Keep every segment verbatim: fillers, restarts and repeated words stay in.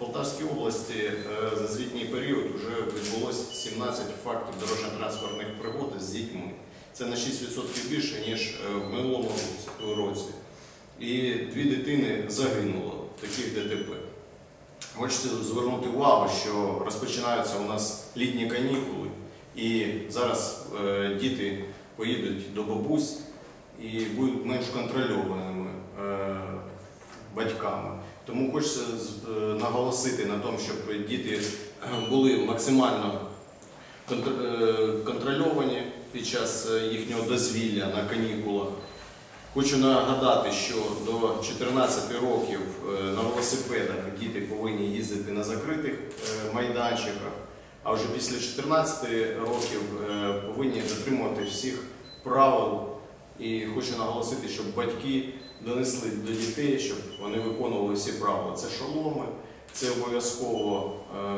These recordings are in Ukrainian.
Полтавській області за звітній період вже відбулося сімнадцять фактів дорожньо-транспортних пригод з дітьми. Це на шість відсотків більше, ніж в минулому році. І дві дитини загинуло в таких ДТП. Хочеться звернути увагу, що розпочинаються у нас літні канікули, і зараз е, діти поїдуть до бабусь і будуть менш контрольованими е, батьками. Тому хочеться е, наголосити на тому, щоб діти були максимально контрольовані під час їхнього дозвілля на канікулах. Хочу нагадати, що до чотирнадцяти років на велосипедах діти повинні їздити на закритих майданчиках, а вже після чотирнадцяти років повинні дотримувати всіх правил. І хочу наголосити, щоб батьки донесли до дітей, щоб вони виконували всі правила. Це шоломи, це обов'язково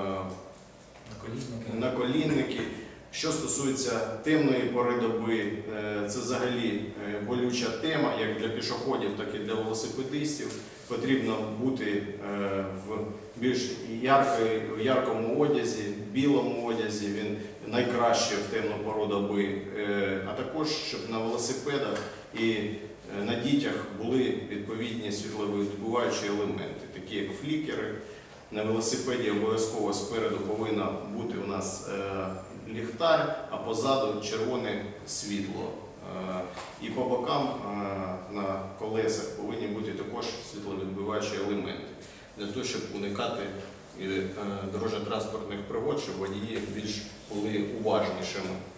наколінники. Що стосується темної пори доби, це взагалі болюча тема, як для пішоходів, так і для велосипедистів. Потрібно бути в більш яркому одязі, білому одязі, він найкраще в темну пору доби, а також, щоб на велосипедах і на дітях були відповідні світловидобуваючі елементи, такі як флікери. На велосипеді обов'язково спереду повинна бути у нас ліхтар, а позаду червоне світло. І по бокам на колесах повинні бути також світловідбиваючі елементи, для того, щоб уникати дорожньо-транспортних пригод, щоб водії більш були уважнішими.